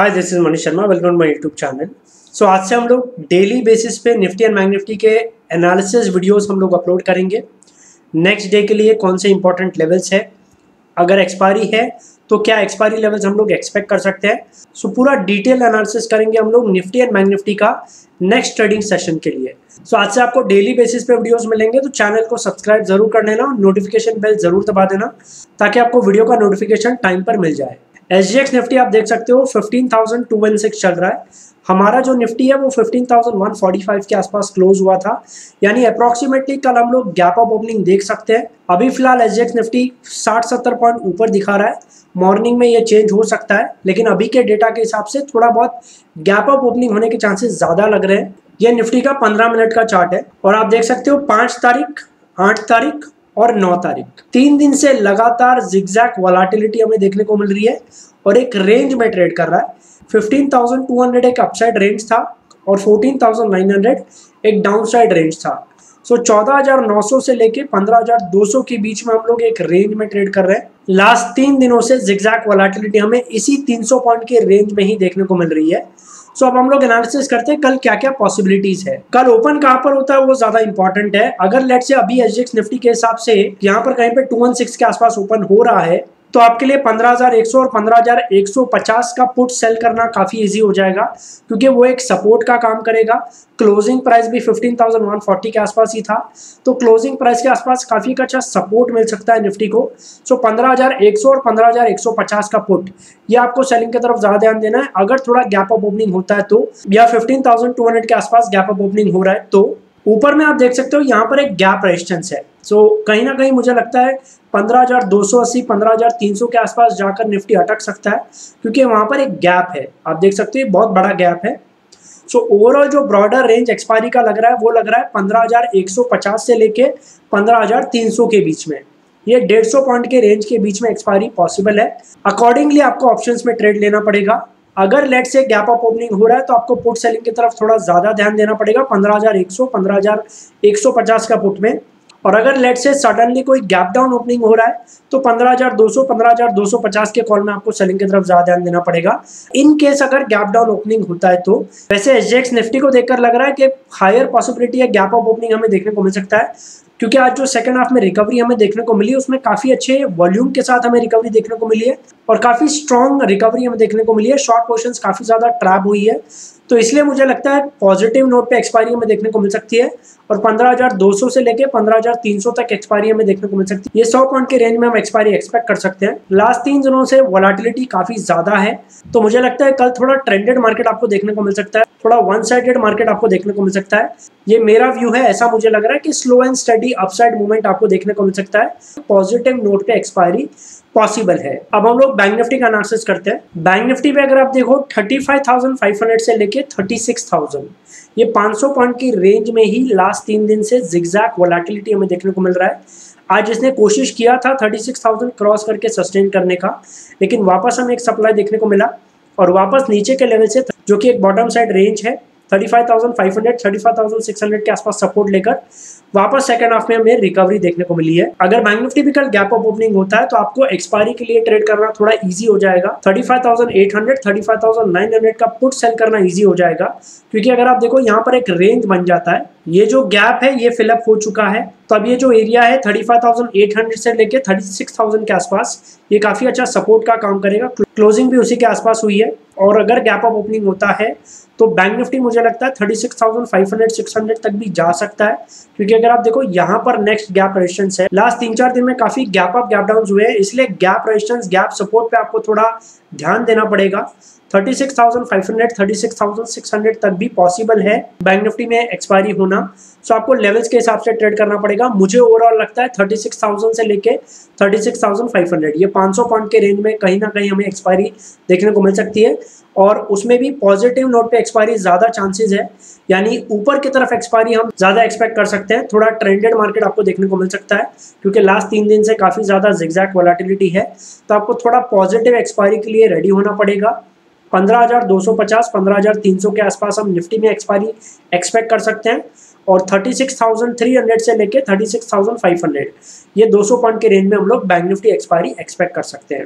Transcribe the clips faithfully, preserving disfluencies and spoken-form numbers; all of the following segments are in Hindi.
Hi, this is Manish Sharma. Welcome to my YouTube channel. So आज से हम लोग डेली बेसिस पे निफ्टी एंड बैंक निफ्टी के एनालिसिस वीडियोस हम लोग अपलोड करेंगे। नेक्स्ट डे के लिए कौन से इंपॉर्टेंट लेवल्स है, अगर एक्सपायरी है तो क्या एक्सपायरी लेवल्स हम लोग एक्सपेक्ट कर सकते हैं। सो so, पूरा डिटेल एनालिसिस करेंगे हम लोग निफ्टी एंड बैंक निफ्टी का नेक्स्ट ट्रेडिंग सेशन के लिए। सो so, आज से आपको डेली बेसिस पे वीडियोस मिलेंगे, तो चैनल को सब्सक्राइब जरूर कर लेना, नोटिफिकेशन बेल जरूर दबा देना ताकि आपको वीडियो का नोटिफिकेशन टाइम पर मिल जाए। एस जी एक्स निफ्टी आप देख सकते हो fifteen thousand two one six चल रहा है। हमारा जो निफ्टी है वो fifteen thousand one forty five के आसपास क्लोज हुआ था, यानी अप्रॉक्सीमेटली कल हम लोग गैप अप ओपनिंग देख सकते हैं। अभी फिलहाल एस जी एक्स निफ्टी साठ सत्तर पॉइंट ऊपर दिखा रहा है। मॉर्निंग में ये चेंज हो सकता है, लेकिन अभी के डेटा के हिसाब से थोड़ा बहुत गैप अप ओपनिंग होने के चांसेस ज्यादा लग रहे हैं। ये निफ्टी का पंद्रह मिनट का चार्ट है और आप देख सकते हो पांच तारीख, आठ तारीख और नौ तारीख तीन दिन से लगातार जिगजैग वोलेटिलिटी हमें देखने को मिल रही है और एक रेंज में ट्रेड कर रहा है। फिफ्टीन थाउजेंड टू हंड्रेड एक अपसाइड रेंज था और फोर्टीन थाउजेंड नाइन हंड्रेड एक डाउनसाइड रेंज था। सो चौदह हज़ार नौ सौ से लेके पंद्रह हज़ार दो सौ के बीच में हम लोग एक रेंज में ट्रेड कर रहे हैं। लास्ट तीन दिनों से जिगजैग वोलेटिलिटी हमें इसी तीन सौ पॉइंट के रेंज में ही देखने को मिल रही है। सो so, अब हम लोग एनालिसिस करते हैं कल क्या क्या पॉसिबिलिटीज है। कल ओपन कहां पर होता है वो ज्यादा इंपॉर्टेंट है। अगर लेट से अभी एस जी एक्स निफ्टी के हिसाब से यहाँ पर कहीं पे टू वन सिक्स के आसपास ओपन हो रहा है तो आपके लिए पंद्रह हज़ार एक सौ और पंद्रह हज़ार एक सौ पचास का पुट सेल करना काफी इजी हो जाएगा, क्योंकि वो एक सपोर्ट का काम करेगा। क्लोजिंग प्राइस भी फिफ्टीन थाउजेंड वन फोर्टी के आसपास ही था, तो क्लोजिंग प्राइस के आसपास काफी अच्छा सपोर्ट मिल सकता है निफ्टी को। सो पंद्रह हज़ार एक सौ और पंद्रह हज़ार एक सौ पचास का पुट, ये आपको सेलिंग की तरफ ज्यादा ध्यान देना है। अगर थोड़ा गैप अप ओपनिंग होता है तो, या फिफ्टीन थाउजेंड टू हंड्रेड के आसपास गैप अप ओपनिंग हो रहा है तो ऊपर में आप देख सकते हो यहाँ पर एक गैप रेजिस्टेंस है। सो so, कहीं ना कहीं मुझे लगता है पंद्रह हज़ार दो सौ अस्सी पंद्रह हज़ार तीन सौ के आसपास जाकर निफ्टी अटक सकता है, क्योंकि वहां पर एक गैप है। आप देख सकते हो बहुत बड़ा गैप है। सो so, ओवरऑल जो ब्रॉडर रेंज एक्सपायरी का लग रहा है वो लग रहा है पंद्रह हज़ार एक सौ पचास से लेके पंद्रह हज़ार तीन सौ के बीच में। ये डेढ़ सौ पॉइंट के रेंज के बीच में एक्सपायरी पॉसिबल है। अकॉर्डिंगली आपको ऑप्शंस में ट्रेड लेना पड़ेगा। अगर लेट से गैप अप ओपनिंग हो रहा है तो आपको पुट सेलिंग की तरफ थोड़ा ज्यादा ध्यान देना पड़ेगा पंद्रह हज़ार एक सौ पंद्रह हज़ार एक सौ पचास का पुट में। और अगर लेट से सडनली कोई गैप डाउन ओपनिंग हो रहा है तो पंद्रह हज़ार दो सौ पंद्रह हज़ार दो सौ पचास के कॉल में आपको सेलिंग की तरफ ज्यादा ध्यान देना पड़ेगा। इन केस अगर गैप डाउन ओपनिंग होता है तो वैसे एस जी एक्स निफ्टी को देखकर लग रहा है कि हायर पॉसिबिलिटी है गैप अप ओपनिंग हमें देखने को मिल सकता है, क्योंकि आज जो सेकंड हाफ में रिकवरी हमें देखने को मिली उसमें काफी अच्छे वॉल्यूम के साथ हमें रिकवरी देखने को मिली है और काफी स्ट्रॉन्ग रिकवरी हमें देखने को मिली है। शॉर्ट पोजीशंस काफी ज्यादा ट्रैप हुई है, तो इसलिए मुझे लगता है पॉजिटिव नोट पे एक्सपायरी हमें देखने को मिल सकती है और पंद्रह हज़ार दो सौ से लेके पंद्रह हज़ार तीन सौ तक एक्सपायरी हमें देखने को मिल सकती है। ये सौ पॉइंट के रेंज में हम एक्सपायरी एक्सपेक्ट कर सकते हैं। लास्ट तीन दिनों से वोलेटिलिटी काफी ज्यादा है, तो मुझे लगता है कल थोड़ा ट्रेंडेड मार्केट आपको देखने को मिल सकता है, थोड़ा वन साइडेड मार्केट आपको देखने को मिल सकता है। ये मेरा व्यू है, ऐसा मुझे लग रहा है कि slow and steady upside movement आपको देखने को मिल सकता है। पॉजिटिव नोट पे एक्सपायरी पॉसिबल है। अब हम लोग बैंक निफ्टी का एनालिसिस करते हैं। बैंक निफ्टी पे अगर आप देखो पैंतीस हज़ार पाँच सौ से लेके छत्तीस हज़ार, ये पाँच सौ पॉइंट की रेंज में ही लास्ट तीन दिन से जिगजैग वोलेटिलिटी हमें देखने को मिल रहा है। आज इसने कोशिश किया था छत्तीस हज़ार क्रॉस करके सस्टेन करने का, लेकिन वापस हमें एक सप्लाई देखने को मिला और वापस नीचे के लेवल से, जो कि एक बॉटम साइड रेंज है पैंतीस हज़ार पाँच सौ, पैंतीस हज़ार छह सौ के आसपास सपोर्ट लेकर वापस सेकंड हाफ में हमें रिकवरी देखने को मिली है। अगर बैंक निफ्टी भी कल गैप अप ओपनिंग होता है तो आपको एक्सपायरी के लिए ट्रेड करना थोड़ा इजी हो जाएगा। पैंतीस हज़ार आठ सौ, पैंतीस हज़ार नौ सौ का पुट सेल करना इजी हो जाएगा, क्योंकि अगर आप देखो यहाँ पर एक रेंज बन जाता है। ये जो गैप है ये फिलअप हो चुका है, तो अब ये जो एरिया है पैंतीस हज़ार आठ सौ से लेके छत्तीस हज़ार के आसपास, ये काफी अच्छा सपोर्ट का काम करेगा। क्लोजिंग भी उसी के आसपास हुई है और अगर गैप अप ओपनिंग होता है तो बैंक निफ्टी मुझे लगता है छत्तीस हज़ार पाँच सौ छह सौ तक भी जा सकता है, क्योंकि अगर आप देखो यहाँ पर नेक्स्ट गैप रेजिस्टेंस है। लास्ट तीन चार दिन में काफी गैप अप गैप डाउन हुए हैं, इसलिए गैप रेजिस्टेंस गैप सपोर्ट पे आपको थोड़ा ध्यान देना पड़ेगा। छत्तीस हज़ार पाँच सौ छत्तीस हज़ार छह सौ तक भी पॉसिबल है बैंक निफ्टी में एक्सपायरी होना। सो आपको लेवल्स के हिसाब से ट्रेड करना पड़ेगा। मुझे ओवरऑल लगता है छत्तीस हज़ार से लेके छत्तीस हज़ार पाँच सौ, ये पाँच सौ पॉइंट के रेंज में कहीं ना कहीं हमें एक्सपायरी देखने को मिल सकती है और उसमें भी पॉजिटिव नोट पे एक्सपायरी ज्यादा चांसेस है, यानी ऊपर की तरफ एक्सपायरी हम ज्यादा एक्सपेक्ट कर सकते हैं। थोड़ा ट्रेंडेड मार्केट आपको देखने को मिल सकता है, क्योंकि लास्ट तीन दिन से काफी ज्यादा जिगजैग वोलेटिलिटी है, तो आपको थोड़ा पॉजिटिव एक्सपायरी के लिए रेडी होना पड़ेगा। पंद्रह हज़ार दो सौ पचास पंद्रह हज़ार तीन सौ के आसपास हम निफ्टी में एक्सपायरी एक्सपेक्ट कर सकते हैं और छत्तीस हज़ार तीन सौ से लेके छत्तीस हज़ार पाँच सौ, ये दो सौ पॉइंट के रेंज में हम लोग बैंक निफ्टी एक्सपायरी एक्सपेक्ट कर सकते हैं।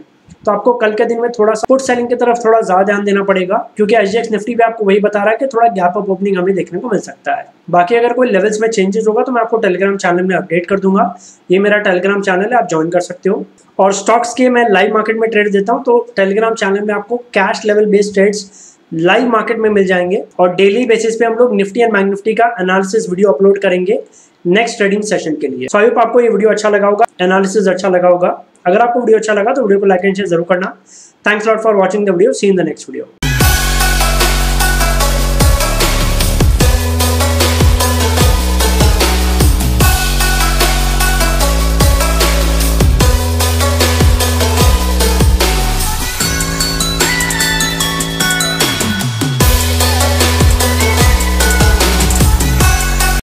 तो आपको कल के दिन में थोड़ा सा पुट सेलिंग की तरफ थोड़ा ज्यादा ध्यान देना पड़ेगा, क्योंकि एसजीएक्स निफ्टी भी आपको वही बता रहा है कि थोड़ा गैप अप ओपनिंग हमें देखने को मिल सकता है। बाकी अगर कोई लेवल्स में चेंजेस होगा तो मैं आपको टेलीग्राम चैनल में अपडेट कर दूंगा। ये मेरा टेलीग्राम चैनल है, आप ज्वाइन कर सकते हो। और स्टॉक्स के मैं लाइव मार्केट में ट्रेड देता हूँ, तो टेलीग्राम चैनल में आपको cash level based trades live market में मिल जाएंगे। और डेली बेसिस पे हम लोग निफ्टी एंड बैंक निफ्टी का एनालिसिस वीडियो अपलोड करेंगे नेक्स्ट ट्रेडिंग सेशन के लिए। सो आई होप आपको ये वीडियो अच्छा लगा होगा, एनालिसिस अच्छा लगा होगा। अगर आपको वीडियो अच्छा लगा तो वीडियो को लाइक एंड शेयर जरूर करना। Thanks lot for watching the video, see in the next video.